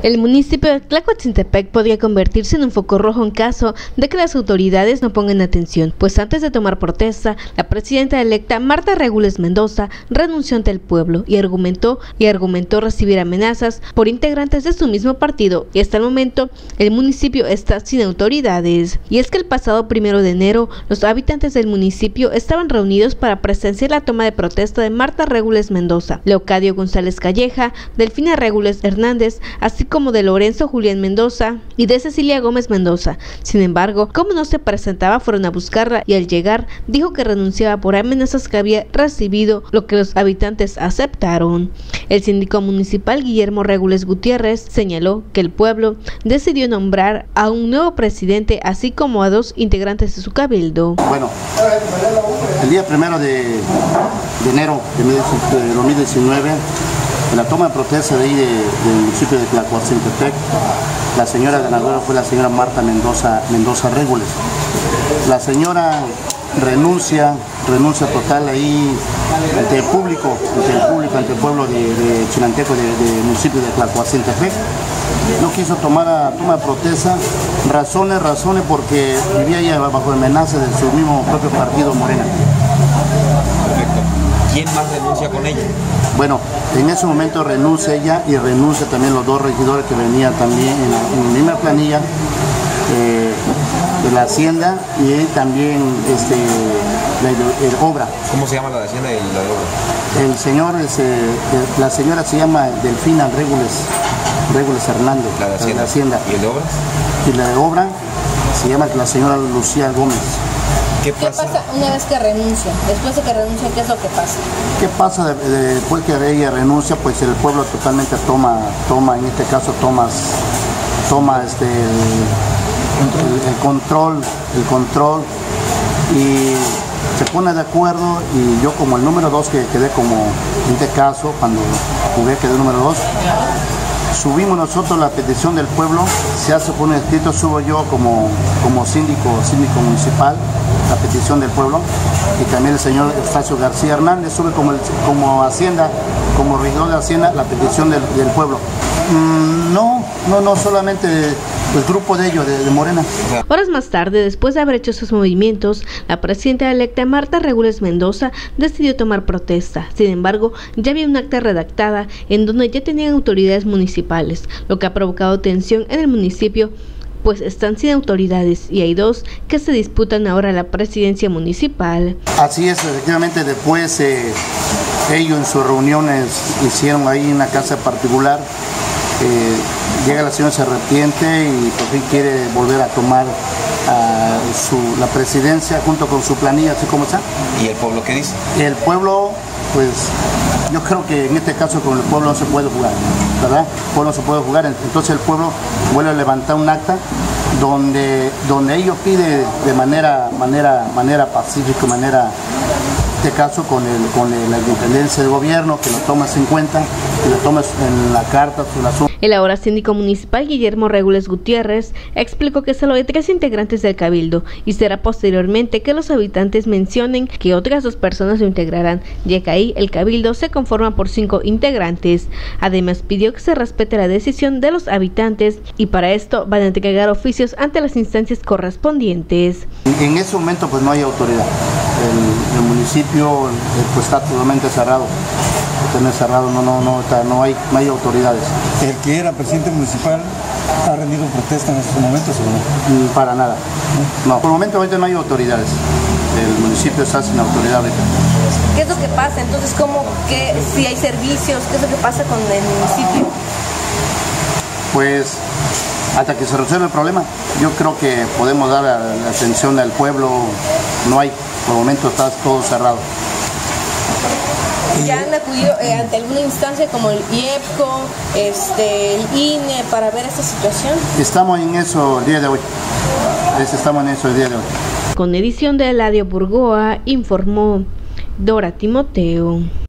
El municipio de Tlacoatzintepec podría convertirse en un foco rojo en caso de que las autoridades no pongan atención, pues antes de tomar protesta, la presidenta electa Marta Regules Mendoza renunció ante el pueblo y argumentó recibir amenazas por integrantes de su mismo partido, y hasta el momento el municipio está sin autoridades. Y es que el pasado 1 de enero, los habitantes del municipio estaban reunidos para presenciar la toma de protesta de Marta Regules Mendoza, Leocadio González Calleja, Delfina Regules Hernández, así como de Lorenzo Julián Mendoza y de Cecilia Gómez Mendoza. Sin embargo, como no se presentaba, fueron a buscarla y al llegar dijo que renunciaba por amenazas que había recibido, lo que los habitantes aceptaron. El síndico municipal Guillermo Regules Gutiérrez señaló que el pueblo decidió nombrar a un nuevo presidente, así como a 2 integrantes de su cabildo. Bueno, el día 1 de enero de 2019, en la toma de protesta de ahí del municipio de Tlacoatzintepec, la señora ganadora fue la señora Marta Mendoza Regules. La señora renuncia total ahí ante el público, ante el pueblo de Chinanteco, del municipio de Tlacoatzintepec. No quiso tomar toma de protesta, razones porque vivía ella bajo amenaza de su mismo propio partido Morena. Perfecto. ¿Quién más renuncia con ella? Bueno, en ese momento renuncia ella y renuncia también los 2 regidores que venían también en la misma planilla de la Hacienda y también el Obra. ¿Cómo se llama la de Hacienda y la de Obra? El señor, la señora se llama Delfina Regules Hernández. La de Hacienda. ¿Y el de Obra? Y la de Obra se llama la señora Lucía Gómez. ¿Qué pasa una vez que renuncia? Después de que renuncia, ¿qué es lo que pasa? ¿Qué pasa después que ella renuncia? Pues el pueblo totalmente toma en este caso el control y se pone de acuerdo, y yo como el número 2 que quedé como en este caso, cuando jugué quedé número 2, subimos nosotros la petición del pueblo, se hace por un escrito, subo yo como síndico municipal la petición del pueblo, y también el señor Eustacio García Hernández sube como Hacienda, como regidor de Hacienda, la petición del pueblo. No solamente el grupo de ellos, de Morena. Horas más tarde, después de haber hecho sus movimientos, la presidenta electa Marta Regules Mendoza decidió tomar protesta. Sin embargo, ya había un acta redactada en donde ya tenían autoridades municipales, lo que ha provocado tensión en el municipio, pues están sin autoridades y hay 2 que se disputan ahora la presidencia municipal. Así es, efectivamente, después ellos en sus reuniones hicieron ahí una casa particular. Llega la señora, se arrepiente y por fin quiere volver a tomar la presidencia junto con su planilla, así como está. ¿Y el pueblo qué dice? El pueblo, pues yo creo que en este caso con el pueblo no se puede jugar, ¿verdad? El pueblo no se puede jugar, entonces el pueblo vuelve a levantar un acta donde ellos piden de manera pacífica, en este caso con la independencia del gobierno, que lo tomes en cuenta, que lo tomes en la carta sobre la zona. El ahora síndico municipal Guillermo Regules Gutiérrez explicó que solo hay 3 integrantes del cabildo y será posteriormente que los habitantes mencionen que otras 2 personas lo integrarán, ya que ahí el cabildo se conforma por 5 integrantes. Además pidió que se respete la decisión de los habitantes y para esto van a entregar oficios ante las instancias correspondientes. En ese momento pues no hay autoridad. El municipio pues está totalmente cerrado. No hay autoridades. ¿El que era presidente municipal ha rendido protesta en estos momentos o no? Para nada. No, por el momento ahorita no hay autoridades. El municipio está sin autoridad ahorita. ¿Qué es lo que pasa? Entonces, si hay servicios, ¿qué es lo que pasa con el municipio? Pues hasta que se resuelva el problema, yo creo que podemos dar la atención al pueblo. No hay, por el momento está todo cerrado. ¿Ya han acudido ante alguna instancia como el IEPCO, el INE, para ver esta situación? Estamos en eso el día de hoy. Con edición de Eladio Burgoa, informó Dora Timoteo.